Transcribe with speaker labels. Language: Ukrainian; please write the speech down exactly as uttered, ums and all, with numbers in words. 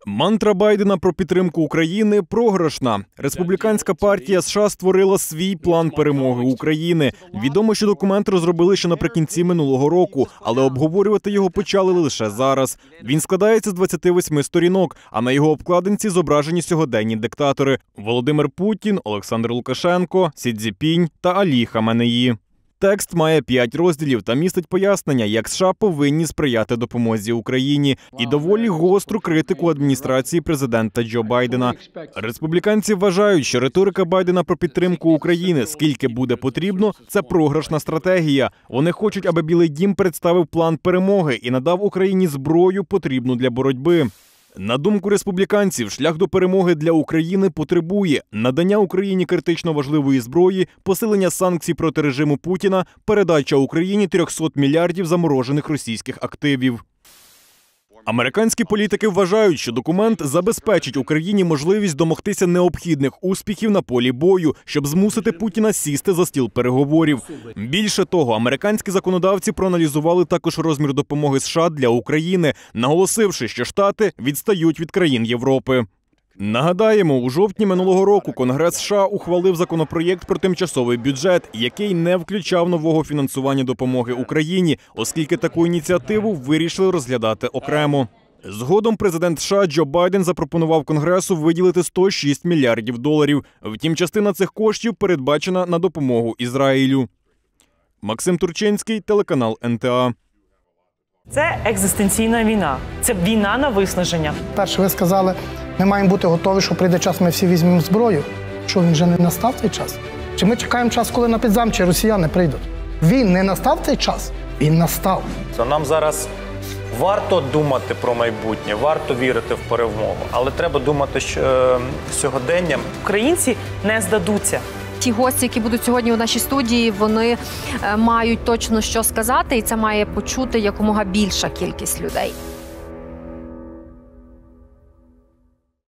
Speaker 1: Мантра Байдена про підтримку України програшна. Республіканська партія США створила свій план перемоги України. Відомо, що документ розробили ще наприкінці минулого року, але обговорювати його почали лише зараз. Він складається з двадцяти восьми сторінок, а на його обкладинці зображені сьогоденні диктатори – Володимир Путін, Олександр Лукашенко, Сі Цзіньпінь та Алі Хаменеї. Текст має п'ять розділів та містить пояснення, як США повинні сприяти допомозі Україні і доволі гостру критику адміністрації президента Джо Байдена. Республіканці вважають, що риторика Байдена про підтримку України, скільки буде потрібно, це програшна стратегія. Вони хочуть, аби Білий дім представив план перемоги і надав Україні зброю, потрібну для боротьби. На думку республіканців, шлях до перемоги для України потребує надання Україні критично важливої зброї, посилення санкцій проти режиму Путіна, передача Україні трьохсот мільярдів заморожених російських активів. Американські політики вважають, що документ забезпечить Україні можливість домогтися необхідних успіхів на полі бою, щоб змусити Путіна сісти за стіл переговорів. Більше того, американські законодавці проаналізували також розмір допомоги США для України, наголосивши, що Штати відстають від країн Європи. Нагадаємо, у жовтні минулого року Конгрес США ухвалив законопроєкт про тимчасовий бюджет, який не включав нового фінансування допомоги Україні, оскільки таку ініціативу вирішили розглядати окремо. Згодом президент США Джо Байден запропонував Конгресу виділити сто шість мільярдів доларів. Втім, частина цих коштів передбачена на допомогу Ізраїлю. Максим Турчинський, телеканал Ен Те А.
Speaker 2: Це екзистенційна війна. Це війна на виснаження.
Speaker 3: Перше, ви сказали, ми маємо бути готові, що прийде час, ми всі візьмемо зброю. Що, він вже не настав цей час? Чи ми чекаємо час, коли на підзамчі росіяни прийдуть? Він не настав цей час? Він настав.
Speaker 4: То нам зараз варто думати про майбутнє, варто вірити в перемогу, але треба думати що, е, сьогоденням.
Speaker 2: Українці не здадуться.
Speaker 5: Ті гості, які будуть сьогодні у нашій студії, вони мають точно що сказати, і це має почути якомога більша кількість людей.